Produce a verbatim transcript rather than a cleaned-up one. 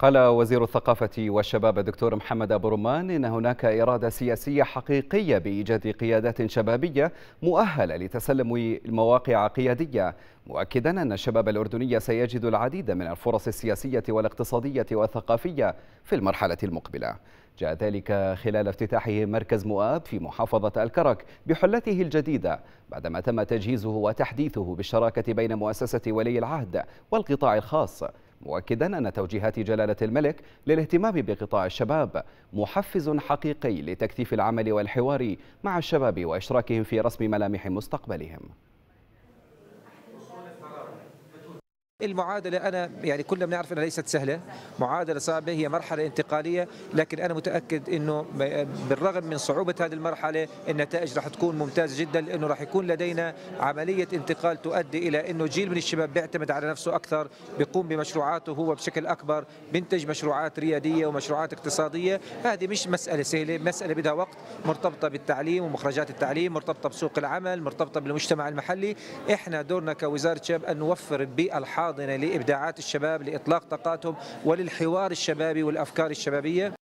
قال وزير الثقافة والشباب الدكتور محمد أبو رمان إن هناك إرادة سياسية حقيقية بإيجاد قيادات شبابية مؤهلة لتسلم المواقع قيادية، مؤكدا أن الشباب الأردني سيجد العديد من الفرص السياسية والاقتصادية والثقافية في المرحلة المقبلة. جاء ذلك خلال افتتاحه مركز مؤاب في محافظة الكرك بحلته الجديدة، بعدما تم تجهيزه وتحديثه بالشراكة بين مؤسسة ولي العهد والقطاع الخاص، مؤكدا أن توجيهات جلالة الملك للاهتمام بقطاع الشباب محفز حقيقي لتكثيف العمل والحوار مع الشباب وإشراكهم في رسم ملامح مستقبلهم. المعادلة أنا يعني كلنا بنعرف أنها ليست سهلة، معادلة صعبة، هي مرحلة انتقالية، لكن أنا متأكد أنه بالرغم من صعوبة هذه المرحلة النتائج راح تكون ممتازة جدا، لأنه راح يكون لدينا عملية انتقال تؤدي إلى أنه جيل من الشباب بيعتمد على نفسه أكثر، بيقوم بمشروعاته هو بشكل أكبر، بينتج مشروعات ريادية ومشروعات اقتصادية. هذه مش مسألة سهلة، مسألة بدها وقت، مرتبطة بالتعليم ومخرجات التعليم، مرتبطة بسوق العمل، مرتبطة بالمجتمع المحلي. إحنا دورنا كوزارة شباب أن نوفر البيئة الحاضنة لإبداعات الشباب، لإطلاق طاقاتهم وللحوار الشبابي والأفكار الشبابية.